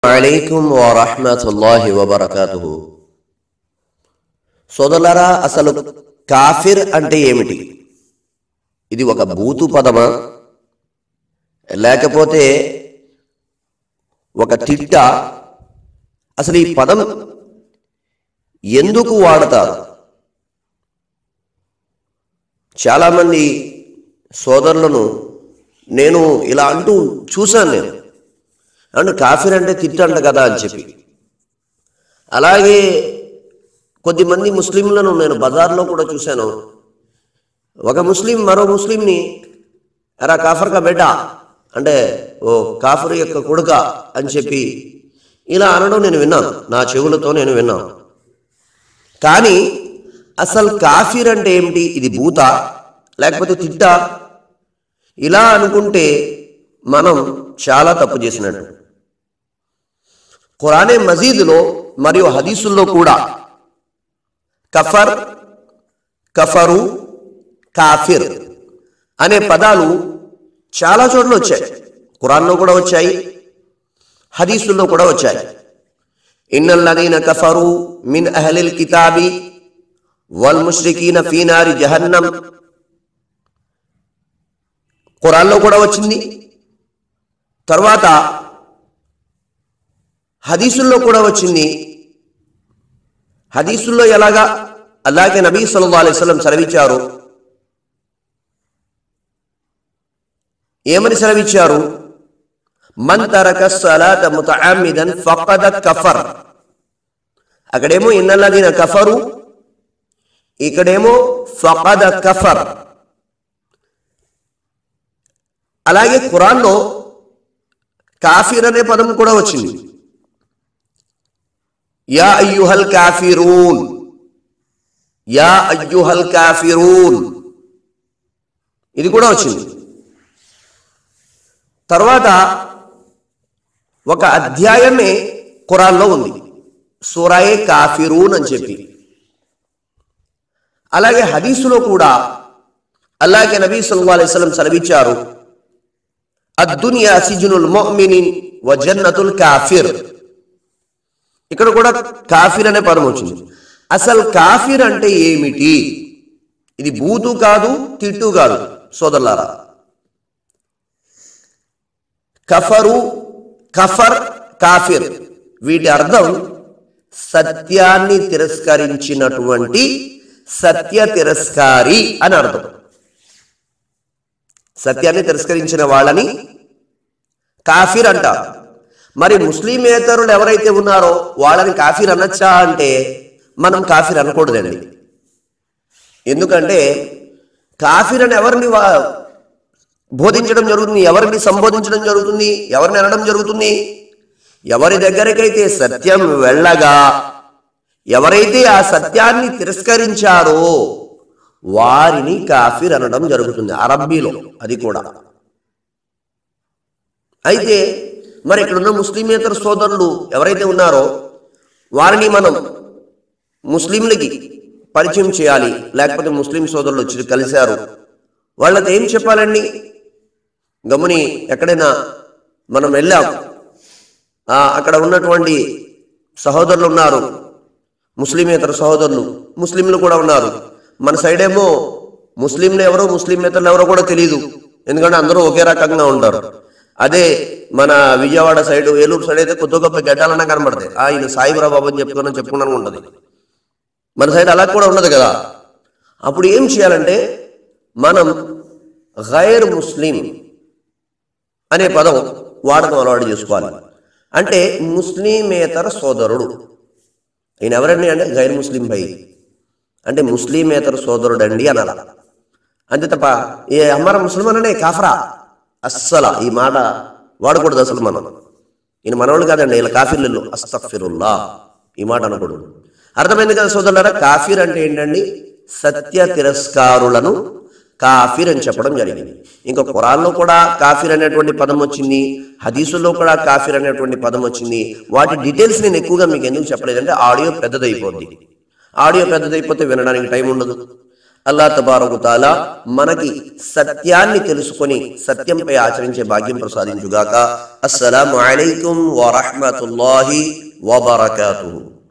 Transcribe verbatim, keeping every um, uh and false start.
అలైకుం వరహ్మతుల్లాహి వబరకాతుహు. సోదరులారా, అసలు కాఫిర్ అంటే ఏమిటి? ఇది ఒక బూతు పదమా, లేకపోతే ఒక తిట్ట? అసలు ఈ పదం ఎందుకు వాడతారు? చాలామంది సోదరులను నేను ఇలా అంటూ చూశాను. నేను అంటే కాఫిర్ అంటే తిట్టంట కదా అని చెప్పి. అలాగే కొద్దిమంది ముస్లింలను నేను బజార్లో కూడా చూశాను. ఒక ముస్లిం మరో ముస్లింని ఎరా కాఫర్ కా బేటా అంటే ఓ కాఫర్ యొక్క కొడుక అని చెప్పి ఇలా అనడం నేను విన్నాను, నా చెవులతో నేను విన్నాను. కానీ అసలు కాఫిర్ అంటే ఏమిటి? ఇది భూత లేకపోతే తిట్ట? ఇలా అనుకుంటే మనం చాలా తప్పు చేసినట్టు. ఖురానే మజీదులో మరియు హదీసుల్లో కూడా కఫర్, కఫరు, కాఫిర్ అనే పదాలు చాలా చోట్ల వచ్చాయి. ఖురాన్లో కూడా వచ్చాయి, హదీసుల్లో కూడా వచ్చాయి. ఇన్నల్లదీన కఫరు మిన్ అహ్లిల్ కితాబి వల్ ముష్రికీన ఫీ నారి జహన్నం. ఖురాన్లో కూడా వచ్చింది, తర్వాత హదీసుల్లో కూడా వచ్చింది. హదీసుల్లో ఎలాగా? అలాగే నబీ సల్లల్లాహు అలైహి వసల్లం సెలవిచ్చారు. ఏమని సెలవిచ్చారు? మన్ తరక సలాత ముతఅమ్మిదన్ ఫఖద కఫర్. అక్కడేమో ఇన్నల్లదీన కఫరు, ఇక్కడేమో ఫఖద కఫర్. అలాగే ఖురాన్లో కాఫిర్ అనే పదం కూడా వచ్చింది. యా అయ్యుహల్ కాఫిరూన్, యా అయ్యుహల్ కాఫిరూన్, ఇది కూడా వచ్చింది. తర్వాత ఒక అధ్యాయమే ఖురాన్లో ఉంది, సూరాయే కాఫిరూన్ అని చెప్పి. అలాగే హదీసులో కూడా అలాగే నబీ సల్లల్లాహు అలైహి వసల్లం సెలవిచ్చారు, అద్దునియా సిజ్నుల్ ముഅ్మినిన్ వ జన్నతుల్ కాఫిర్. ఇక్కడ కూడా కాఫిర్ అనే పదం వచ్చింది. అసలు కాఫిర్ అంటే ఏమిటి? ఇది బూతు కాదు, తిట్టు కాదు సోదరులారా. కఫరు, కఫర్, కాఫిర్ వీటి అర్థం సత్యాన్ని తిరస్కరించినటువంటి సత్య తిరస్కారి అని అర్థం. సత్యాన్ని తిరస్కరించిన వాళ్ళని కాఫిర్ అంటారు. మరి ముస్లిమేతరులు ఎవరైతే ఉన్నారో వాళ్ళని కాఫిర్ అనొచ్చా అంటే మనం కాఫిర్ అనకూడదండి. ఎందుకంటే కాఫిర్ అని ఎవరిని బోధించడం జరుగుతుంది, ఎవరిని సంబోధించడం జరుగుతుంది, ఎవరిని అనడం జరుగుతుంది? ఎవరి దగ్గరికైతే సత్యం వెళ్ళగా ఎవరైతే ఆ సత్యాన్ని తిరస్కరించారో వారిని కాఫిర్ అనడం జరుగుతుంది అరబ్బీలో, అది కూడా. అయితే మరి ఇక్కడున్న ముస్లిమేతర సోదరులు ఎవరైతే ఉన్నారో వారిని మనం ముస్లింలకి పరిచయం చేయాలి. లేకపోతే ముస్లిం సోదరులు వచ్చి కలిశారు, వాళ్ళతో ఏం చెప్పాలండి? గమని ఎక్కడైనా మనం వెళ్ళాం, అక్కడ ఉన్నటువంటి సహోదరులు ఉన్నారు, ముస్లిమేతర సహోదరులు, ముస్లింలు కూడా ఉన్నారు. మన సైడ్ ఏమో ముస్లింలు ఎవరో ముస్లిమేతరులు ఎవరో కూడా తెలియదు, ఎందుకంటే అందరూ ఒకే రకంగా ఉంటారు. అదే మన విజయవాడ సైడ్, ఏలూరు సైడ్ అయితే కొత్త గొప్ప గడ్డాలన్నా కనబడతాయి. ఆయన సాయిబ్రా బాబు అని చెప్పుకుని చెప్పుకున్నాను ఉంటుంది. మన సైడ్ అలా కూడా ఉండదు కదా. అప్పుడు ఏం చేయాలంటే మనం గైర్ ముస్లిం అనే పదం వాడకం అలవాటు చేసుకోవాలి. అంటే ముస్లిమేతర సోదరుడు. ఆయన ఎవరండి అంటే గైర్ ముస్లిం భై అంటే ముస్లిమేతర సోదరుడు అండి అనాల. అంతే తప్ప ఏ హమారా ముస్లిమాన్ అనే కాఫరా అస్సలా ఈ మాట వాడకూడదు అసలు. మనం ఈయన మనవాళ్ళు కాదండి, ఇలా కాఫీర్లలో అస్తగ్ఫిరుల్లా ఈ మాట అనకూడదు. అర్థమైంది కదా సోదరులారా? కాఫీర్ అంటే ఏంటండి? సత్య తిరస్కారులను కాఫీర్ అని చెప్పడం జరిగింది. ఇంకా ఖురాన్లో కూడా కాఫీర్ అనేటువంటి పదం వచ్చింది, హదీసుల్లో కూడా కాఫీర్ అనేటువంటి పదం వచ్చింది. వాటి డీటెయిల్స్ నేను ఎక్కువగా మీకు ఎందుకు చెప్పలేదంటే ఆడియో పెద్దదైపోద్ది. ఆడియో పెద్దదైపోతే వినడానికి టైం ఉండదు. అల్లాహ్ తబారక తఆలా మనకి సత్యాన్ని తెలుసుకొని సత్యంపై ఆచరించే భాగ్యం ప్రసాదించుగాక. అస్సలాము అలైకుం వరహ్మతుల్లాహి వబరకాతుహు.